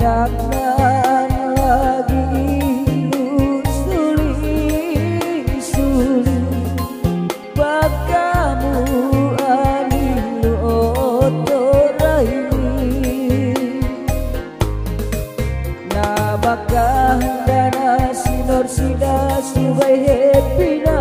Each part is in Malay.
Panaknan lagi suli-suli bakamu anilu otoraini na bakah dana sinor sida subai happy na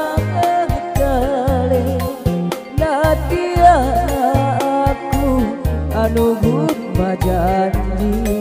kale nadia aku anugut majanji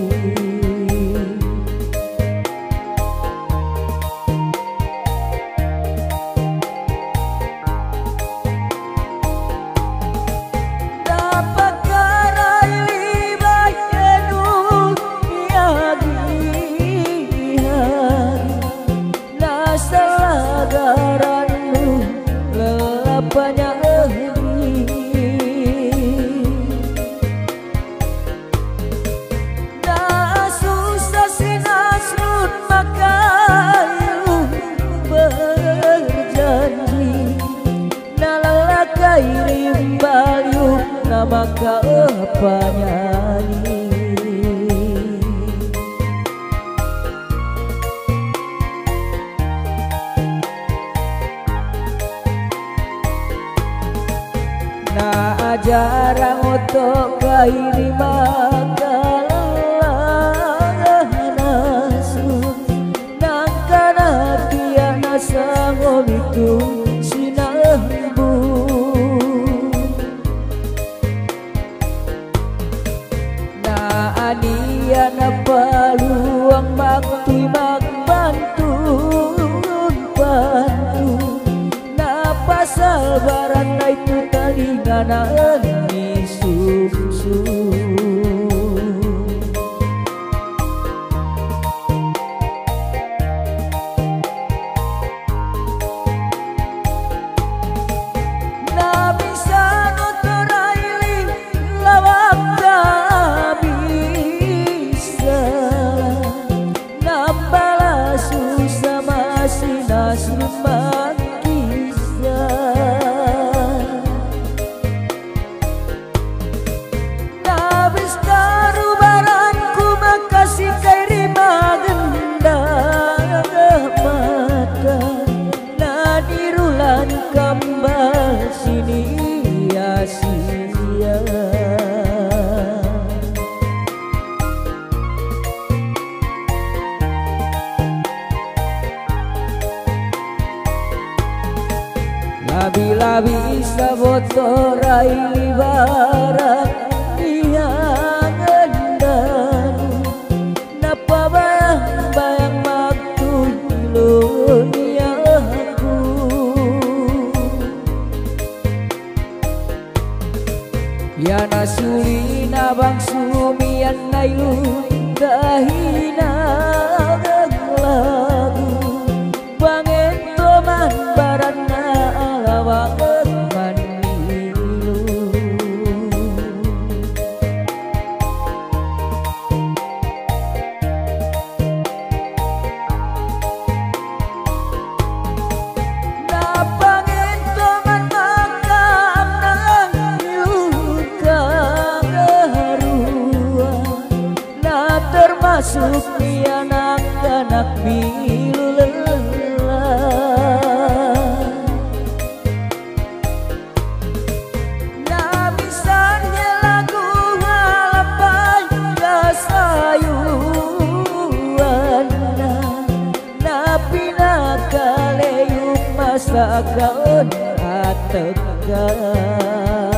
maka apa nyanyi na ajarang untuk kairi maka nasun nangkana tiana sango itu sinambu ania na paluang magtu'y magbantu na pasalbaran na ito talinganaan ni Sumsu na bisan otoraili lawak kambal sini ya sia labi-labi sabotorai libaran yang endan napa bayang-bayang magtulon ya nasuli na bang sumian na ilun dahina lagu bangento man baran na alawangan manilu na bangento man makam na termasuk di anak-anak milu lelah na misalnya lagu halapan kasayuan na pinakaleyuk masa kaon ategan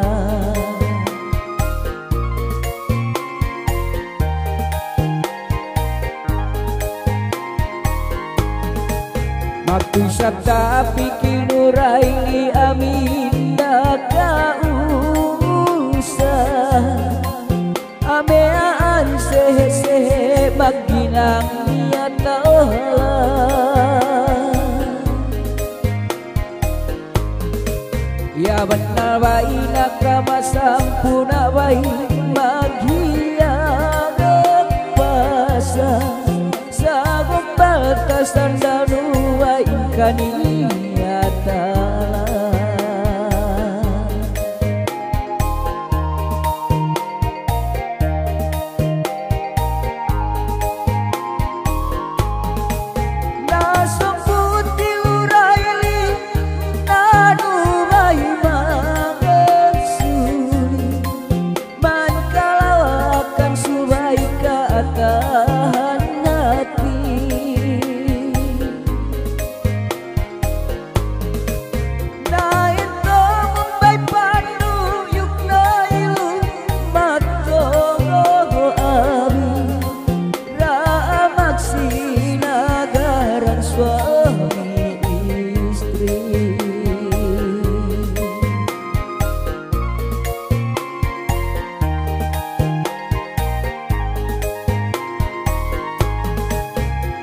bisa tapi kinurai aminda kausah amean sehe-sehe maginang niat Allah ya benar bayi nakama sampuna bayi magia gepasa sagom batasan danu kaniyata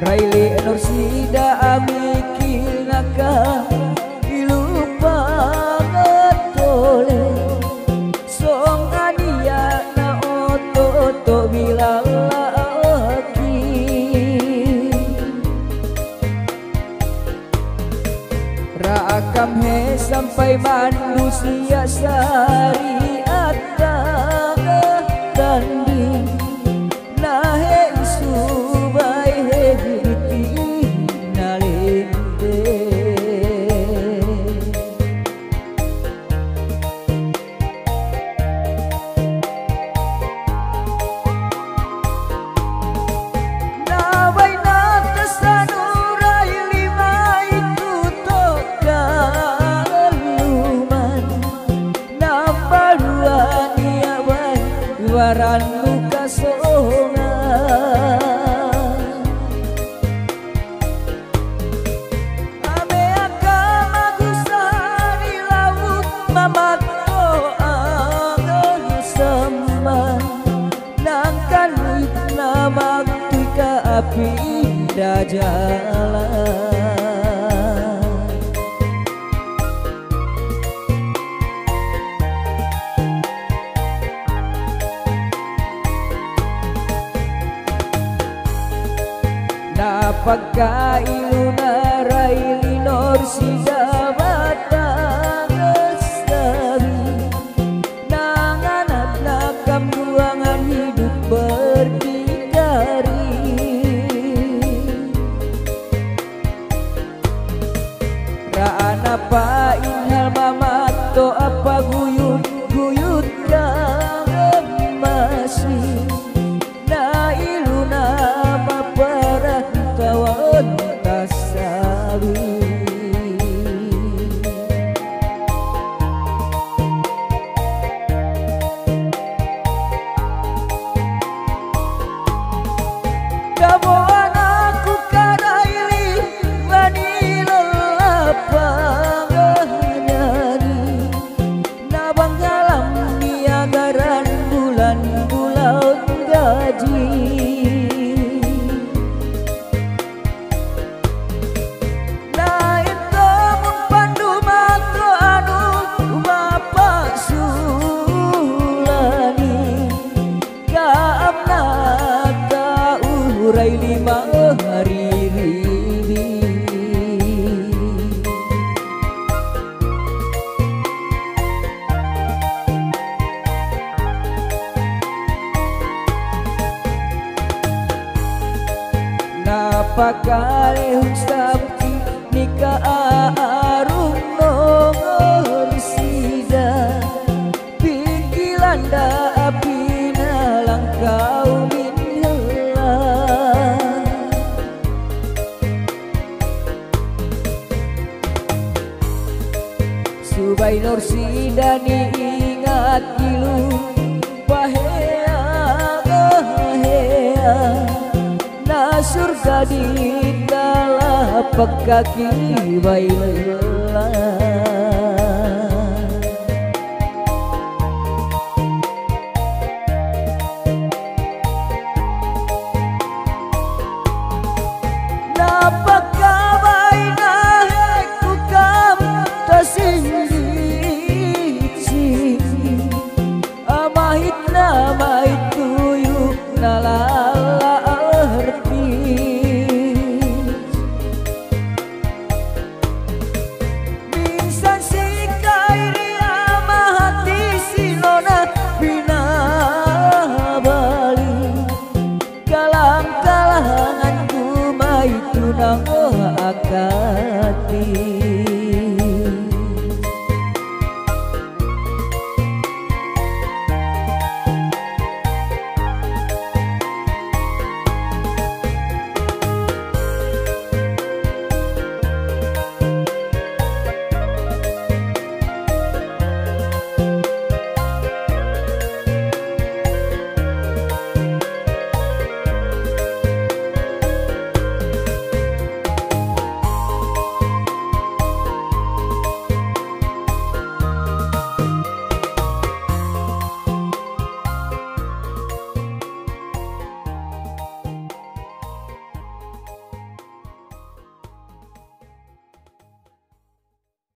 Raili Nursida amikil naka ilupa ngetole song ania na oto bilang lagi rakam he sampai manusia syariat tanding nah he subai he waran luka songa ame akan magusari laut mamato angin sama nangkan nama ka api dah jalan pagkailuna Raili Nursida batang lestari nanganap nakam ruangan hidup berdikari raan apa inhal mamato apa guyut kang masih na iluna kawan tasawi Damo anakku karaili vanila lapang nyari nabang galam niagaran bulan-bulan gaji Raili mahari ribi napakale sabti nika arung Nursida pikilanda apina langkau Subai Nursida ni ingat ilu pahea na surga di dalam kaki baiklah